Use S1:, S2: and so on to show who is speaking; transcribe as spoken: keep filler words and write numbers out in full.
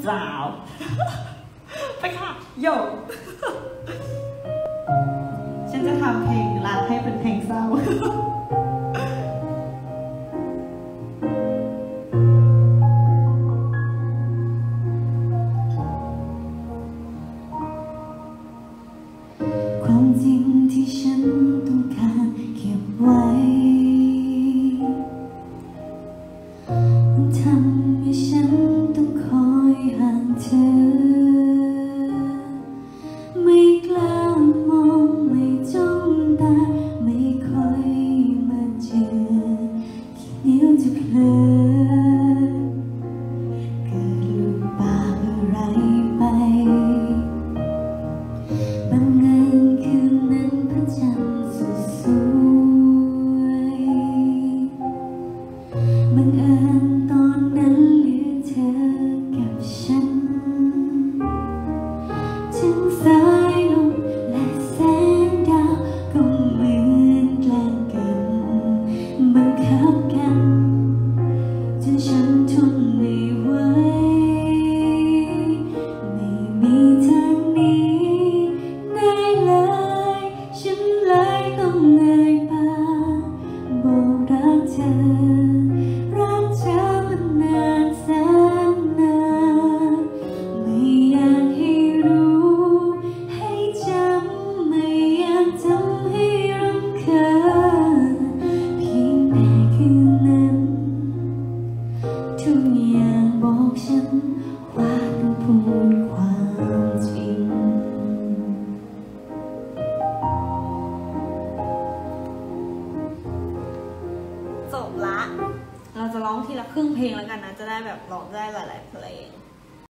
S1: สาวไปค่ะโยฉันจะทำเพลงรักให้เป็นเพลงเศร้าความจริงที่ฉันต้องการเก็บไว้ทำให้ฉันต้องคอยห่างเธอไม่กล้ามองไม่จ้องตาไม่ค่อยมาเจอคิดเดี๋ยวจะเพลินเกิดหลุดปากอะไรไปบังเอิญคืนนั้นพระจันทร์สดสวยบังเอิญตอนนั้นเหลือเธอกับฉันถึงสายลมและแสงดาวก็เหมือนแกล้งกันบังคับกันจนฉันทนไม่ไหวไม่มีทางหนีได้เลยฉันเลยต้องเอ่ยปากบอกรักเธอรักเธอมานานแสนนานไม่อยากให้รู้ให้จำไม่อยากทำให้รำคาญเพียงแต่คืนนั้นทุกอย่างบอกฉันว่าต้องพูดความจริงจบละเราจะร้องทีละครึ่งเพลงแล้วกันนะจะได้แบบร้องได้หลายๆเพลง